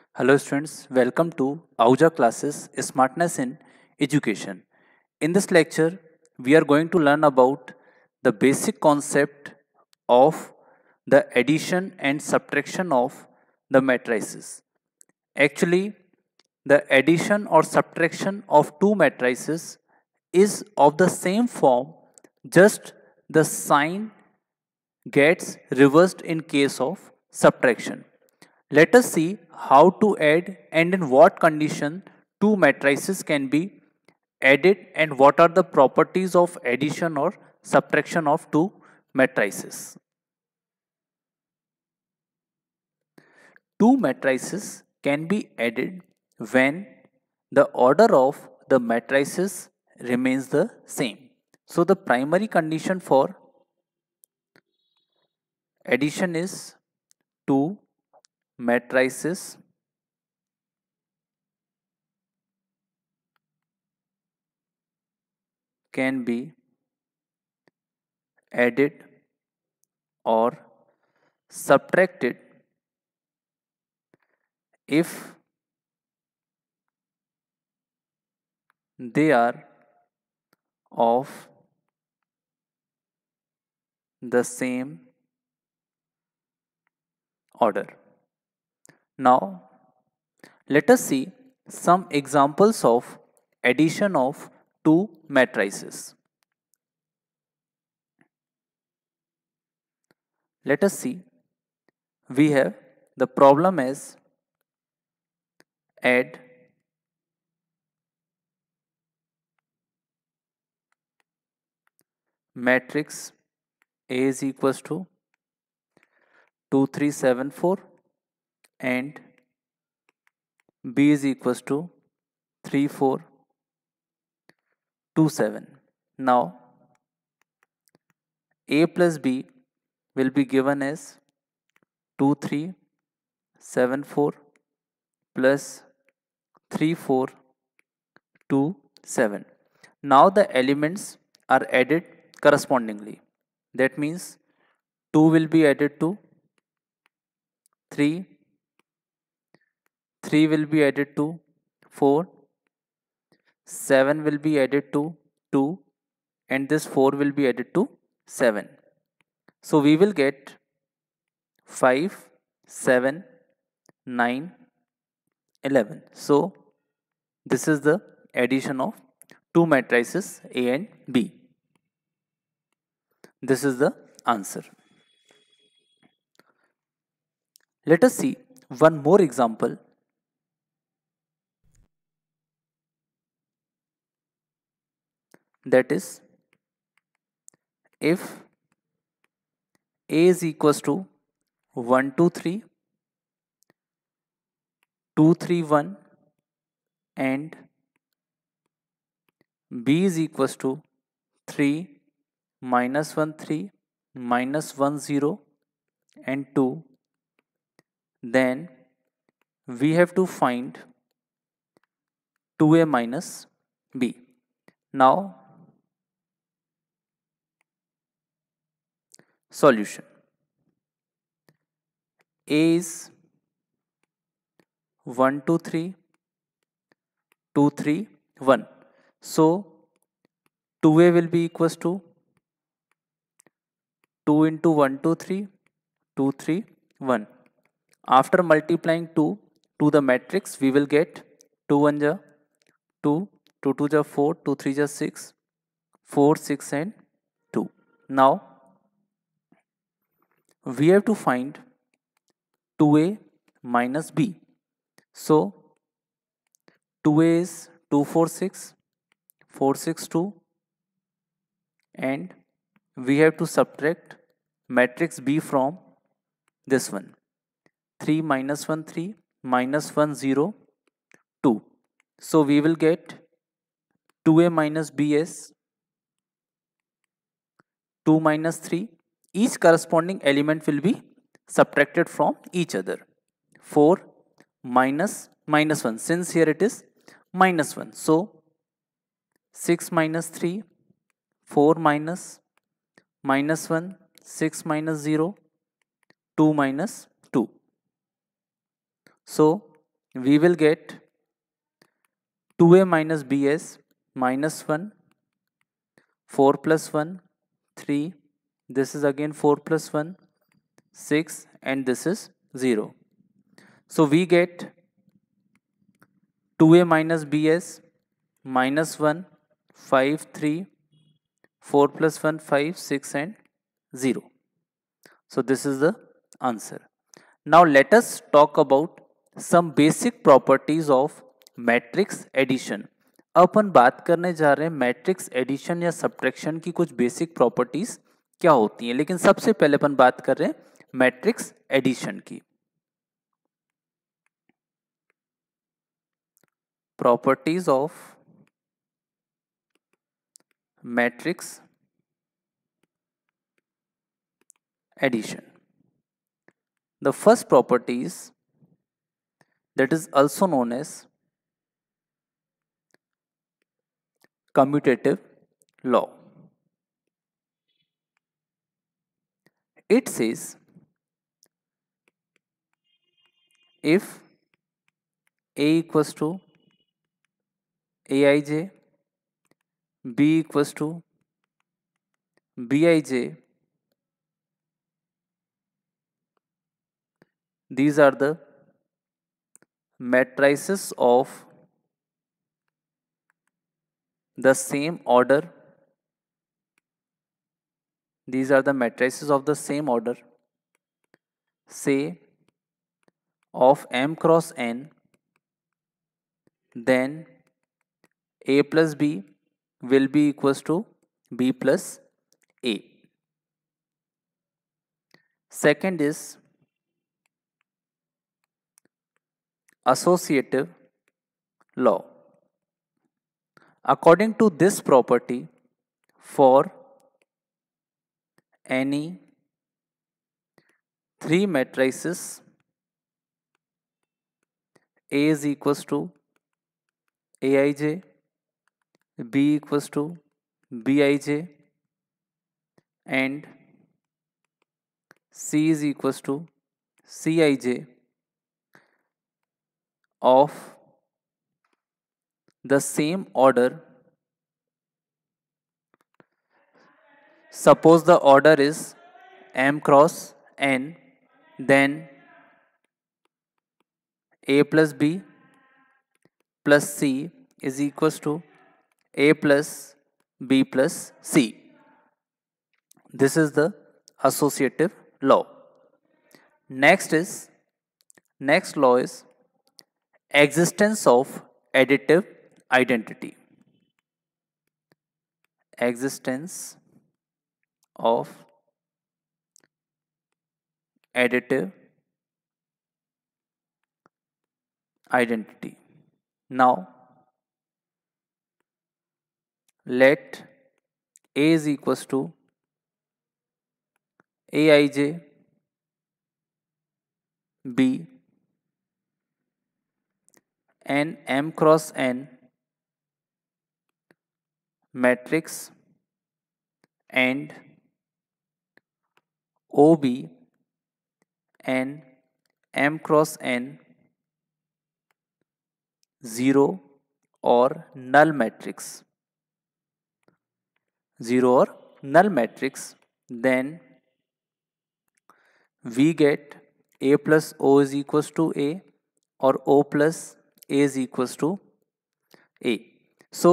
Hello students, welcome to Auja classes Smartness in Education. In this lecture, we are going to learn about the basic concept of the addition and subtraction of the matrices. Actually, the addition or subtraction of two matrices is of the same form, just the sign gets reversed in case of subtraction. Let us see how to add and in what condition two matrices can be added and what are the properties of addition or subtraction of two matrices. Two matrices can be added when the order of the matrices remains the same. So the primary condition for addition is two matrices can be added or subtracted if they are of the same order. Now, let us see some examples of addition of two matrices. Let us see, we have the problem is add matrix A is equals to 2374 and B is equals to 3427. Now, A plus B will be given as 2374 plus 3427. Now the elements are added correspondingly. That means 2 will be added to 3, 3 will be added to 4, 7 will be added to 2, and this 4 will be added to 7. So we will get 5, 7, 9, 11. So this is the addition of two matrices A and B. This is the answer. Let us see one more example. That is, if A is equals to 1, 2, 3, 2, 3, 1 and B is equals to 3, minus 1, 3, minus 1, 0 and 2, then we have to find 2A minus B. Now, solution. A is 1, 2, 3, 2, 3, 1. So, 2A will be equals to 2 into 1, 2, 3, 2, 3, 1. After multiplying 2 to the matrix, we will get 2 1 ja 2, 2 2 ja 4, 2 3 ja 6, 4, 6 and 2. Now, we have to find 2A minus B. So, 2A is 246, 462 and we have to subtract matrix B from this one. 3 minus 1 3 minus 1 0 2. So we will get 2A minus B as 2 minus 3. Each corresponding element will be subtracted from each other. 4 minus minus 1, since here it is minus 1. So 6 minus 3, 4 minus minus 1, 6 minus 0, 2 minus 2. So we will get 2a minus b as minus 1, 4 plus 1, 3, this is again 4 plus 1, 6, and this is 0. So we get 2a minus b as minus 1, 5, 3, 4 plus 1, 5, 6, and 0. So this is the answer. Now let us talk about some basic properties of matrix addition. अपन बात करने जा रहे हैं matrix addition या subtraction की कुछ basic properties क्या होती हैं, लेकिन सबसे पहले अपन बात कर रहे हैं मैट्रिक्स एडिशन की. Properties of matrix addition. The first property is that is also known as commutative law. It says if A equals to Aij, B equals to Bij, these are the matrices of the same order. These are the matrices of the same order, say of m cross n, then A plus B will be equals to B plus A. Second is associative law. According to this property, for any three matrices, A is equals to Aij, B equals to Bij, and C is equals to Cij of the same order. Suppose the order is m cross n, then A plus B plus C is equals to A plus B plus C. This is the associative law. Next law is existence of additive identity. Existence of additive identity. Now let A is equals to Aij, B, and m cross n matrix and OB and m cross n 0 or null matrix. 0 or null matrix, then we get A plus O is equals to A or O plus A is equals to A. So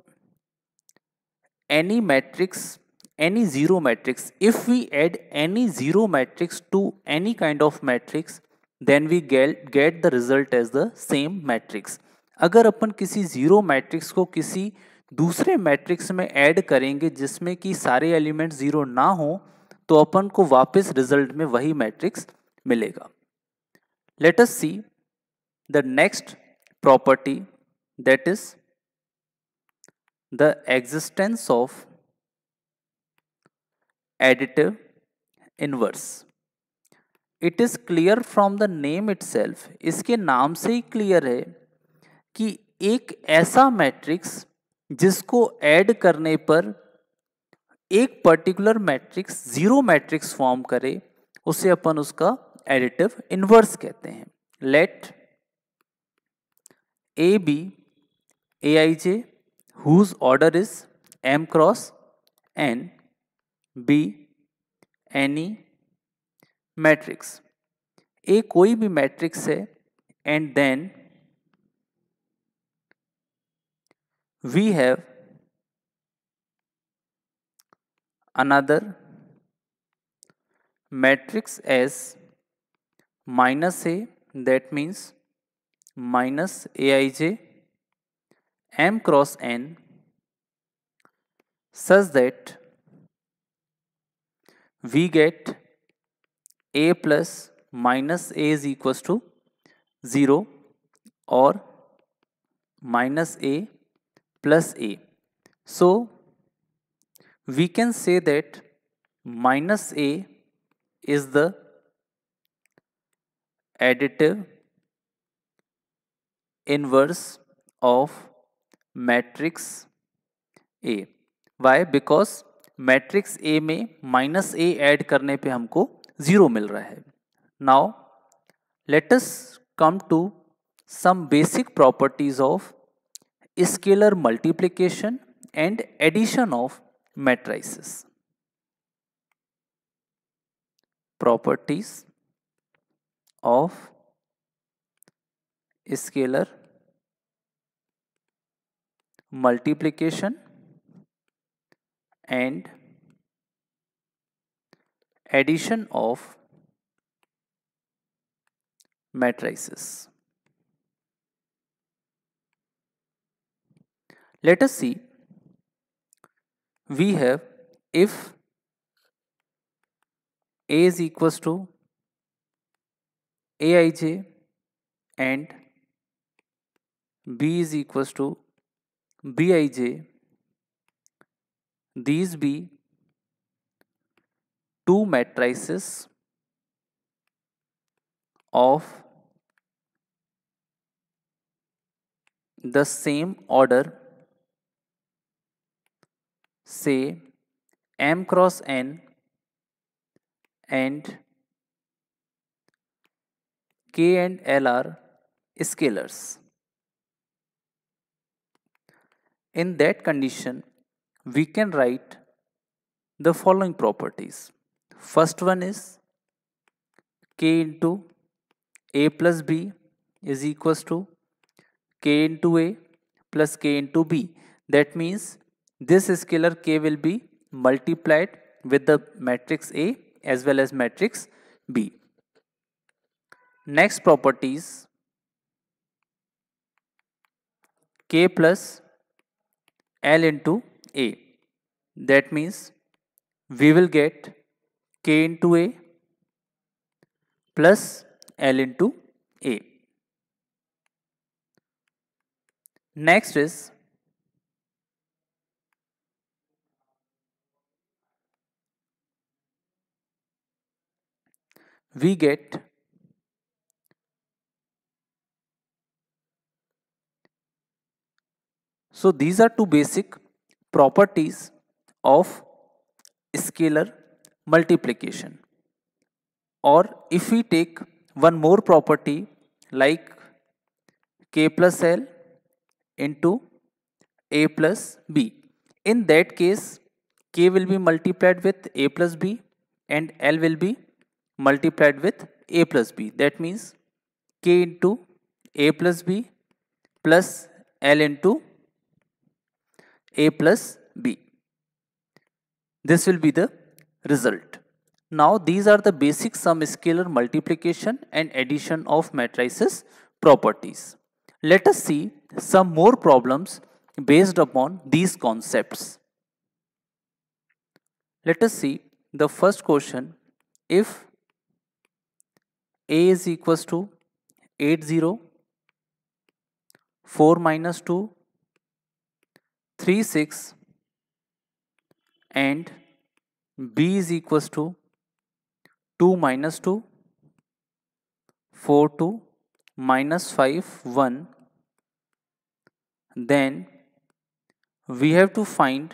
any matrix, any zero matrix, if we add any zero matrix to any kind of matrix, then we get the result as the same matrix. अगर अपन किसी zero matrix को किसी दूसरे matrix में add करेंगे जिसमें कि सारे एलिमेंट जीरो ना हो, तो अपन को वापस रिजल्ट में वही मैट्रिक्स मिलेगा. Let us see the next property, that is the existence of additive inverse. It is clear from the name itself, इसके नाम से ही क्लियर है कि एक ऐसा मैट्रिक्स जिसको ऐड करने पर एक particular matrix zero matrix form करे, उसे अपन उसका एडिटिव इनवर्स कहते हैं. Let A be Aij whose order is m cross n be any matrix. A कोई भी मैट्रिक्स है and then we have another matrix as minus A, that means minus Aij m cross n, such that we get A plus minus A is equals to 0 or minus A plus A. So we can say that minus A is the additive inverse of matrix A. Why? Because matrix A में minus A add करने पे हमको 0 मिल रहा है. Now let us come to some basic properties of scalar multiplication and addition of matrices. Properties of scalar multiplication and addition of matrices. Let us see. We have if A is equals to Aij and B is equals to Bij, these be two matrices of the same order, say m cross n and k and l are scalars. In that condition, we can write the following properties. First one is k into a plus b is equals to k into a plus k into b. That means this scalar k will be multiplied with the matrix A as well as matrix B. Next property is k plus L into A. That means we will get k into A plus L into A. Next is we get so these are two basic properties of scalar multiplication. Or if we take one more property like k plus L into a plus b. In that case, k will be multiplied with a plus b and L will be multiplied with a plus b. That means k into a plus b plus L into a plus b. This will be the result. Now these are the basic sum scalar multiplication and addition of matrices properties. Let us see some more problems based upon these concepts. Let us see the first question. If A is equals to 80, 4 minus 2, 3, 6 and B is equals to 2 minus 2, 4, 2 minus 5, 1, then we have to find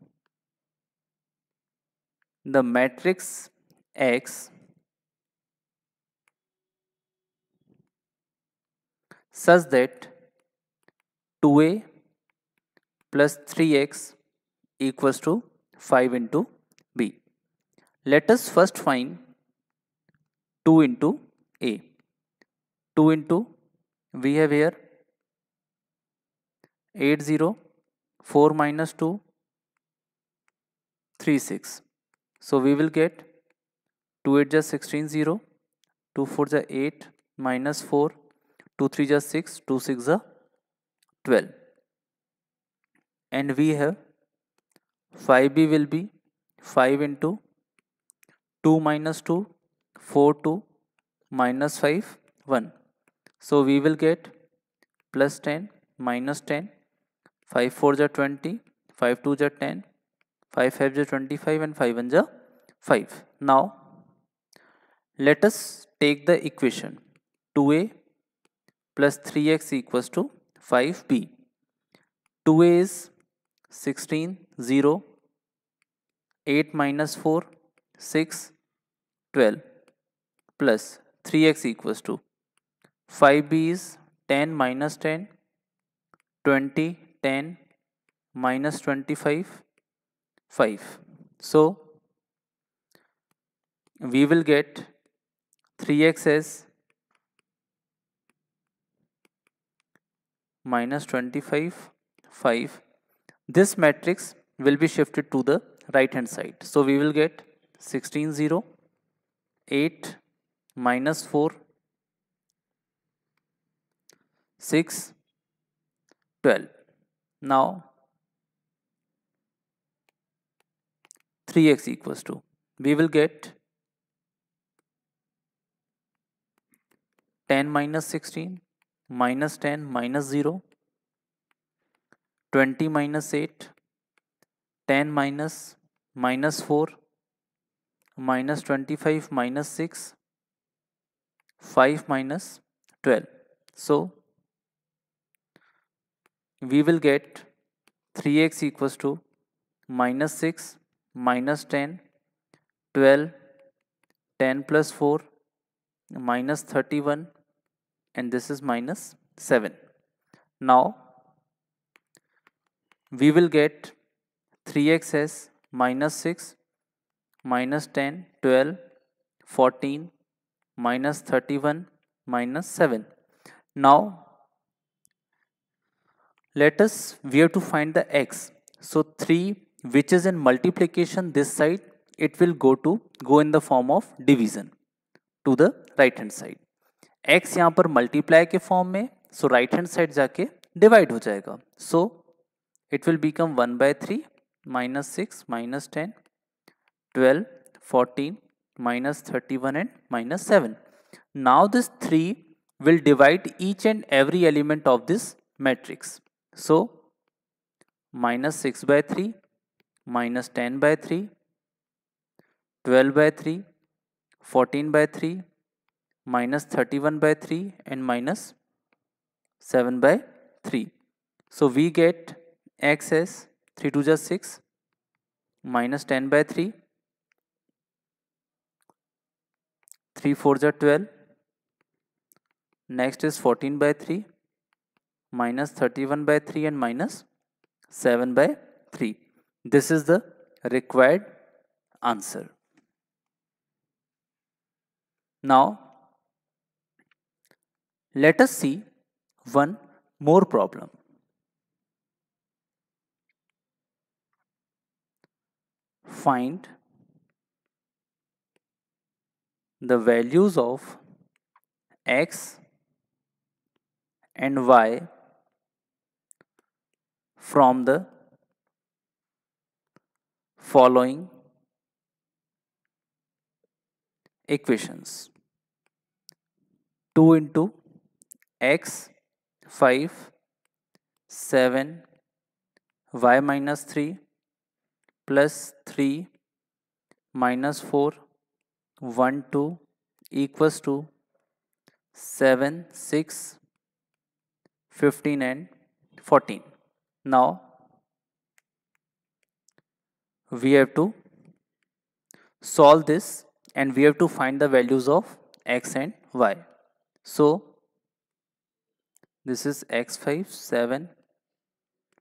the matrix X such that 2a plus 3x equals to 5 into b. Let us first find 2 into a. 2 into, we have here 80, 4 minus 2, 3, 6. So we will get 2 8 just 16, 0, 2 4 just 8, minus 4, 2 3 just 6, 2 6 just 12. And we have 5b will be 5 into 2 minus 2, 4 2, minus 5, 1. So we will get plus 10, minus 10, 5 4 is 20, 5 2 is 10, 5 5 is 25 and 5 1 is 5. Now let us take the equation 2a plus 3x equals to 5b. 2a is 16, 0, 8 minus 4, 6, 12 plus 3x equals to 5b is 10 minus 10, 20, 10 minus 25, 5. So we will get 3x as minus 25, 5. This matrix will be shifted to the right hand side. So we will get 16, 0, 8 minus 4, 6, 12. Now 3x equals to, we will get 10 minus 16, minus 10 minus 0, 20 minus 8, 10 minus minus 4, minus 25 minus 6, 5 minus 12. So we will get 3x equals to minus 6, minus 10, 12, 10 plus 4, minus 31, and this is minus 7. Now we will get 3x as minus 6, minus 10, 12, 14, minus 31, minus 7. Now let us, we have to find the x. So 3 which is in multiplication this side, it will go in the form of division to the right hand side. x यहाँ पर multiply के form में, so right hand side जाके divide हो जाएगा. So it will become 1 by 3 minus 6 minus 10 12 14 minus 31 and minus 7. Now this 3 will divide each and every element of this matrix. So minus 6 by 3, minus 10 by 3, 12 by 3, 14 by 3, minus 31 by 3 and minus 7 by 3. So we get x as 3 2 is 6, minus 10 by 3, 3 4 is 12, next is 14 by 3, minus 31 by 3 and minus 7 by 3. This is the required answer. Now let us see one more problem. Find the values of x and y from the following equations. 2 into x 5, 7, y minus 3 plus 3 minus 4, 1 2 equals to 7, 6, 15 and 14. Now we have to solve this and we have to find the values of x and y. So this is x5, 7,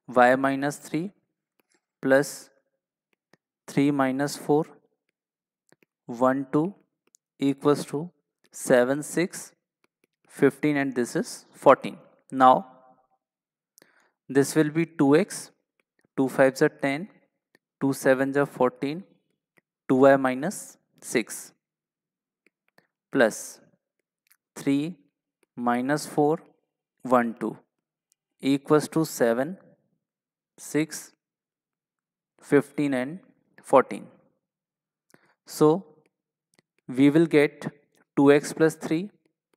y minus 3 plus 3 minus 4, 1, 2 equals to 7, 6, 15, and this is 14. Now, this will be 2x, 2 5s are 10, 2 7s are 14, 2y minus 6 plus 3 minus 4, 1, 2 equals to 7, 6, 15, and 14. So, we will get 2x plus 3,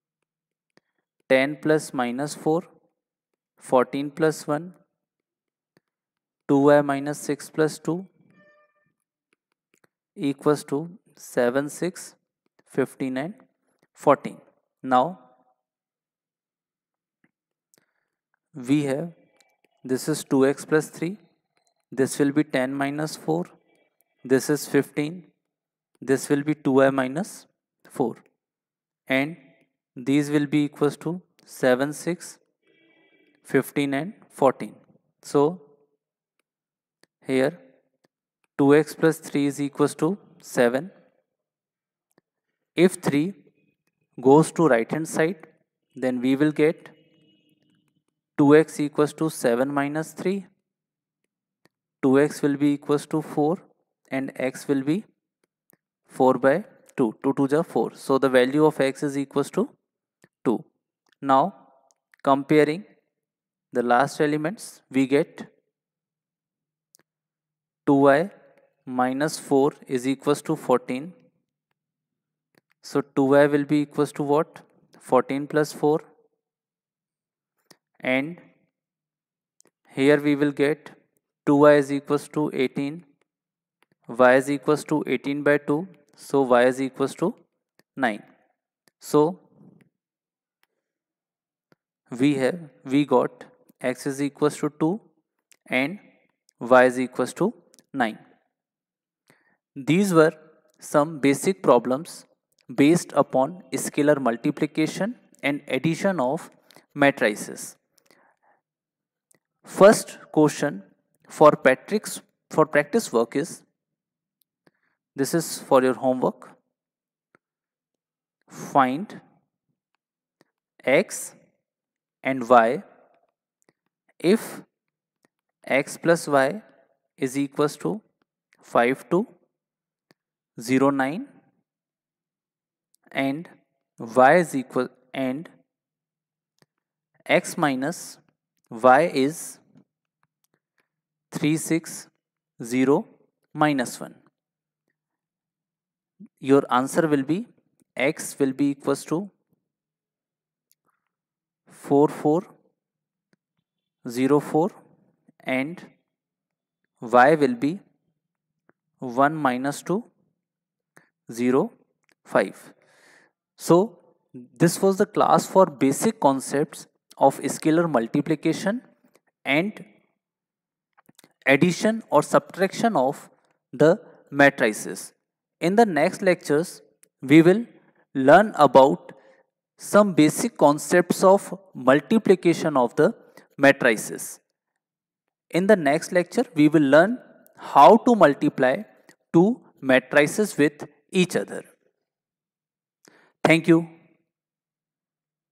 10 plus minus 4, 14 plus 1, 2y minus 6 plus 2 equals to 7, 6, 15, and 14. Now, we have this is 2x plus 3, this will be 10 minus 4, this is 15, this will be 2y minus 4, and these will be equals to 7, 6, 15, and 14. So, here 2x plus 3 is equals to 7. If 3 goes to right hand side, then we will get 2x equals to 7 minus 3, 2x will be equals to 4, and x will be 4 by 2, 2 2 is 4. So the value of x is equals to 2. Now comparing the last elements, we get 2y minus 4 is equals to 14. So 2y will be equals to what? 14 plus 4, and here we will get 2y is equals to 18, y is equals to 18 by 2, so y is equals to 9. So we got x is equals to 2 and y is equals to 9. These were some basic problems based upon scalar multiplication and addition of matrices. First question for practice work is, this is for your homework. Find x and y if x plus y is equals to 5 to 0, 9, and y is equal, and x minus y is 3, 6, 0, minus 1. Your answer will be x will be equals to 4, 4, 0, 4, and y will be 1 minus 2, 0, 5. So this was the class for basic concepts of scalar multiplication and addition or subtraction of the matrices. In the next lectures, we will learn about some basic concepts of multiplication of the matrices. In the next lecture, we will learn how to multiply two matrices with each other. Thank you.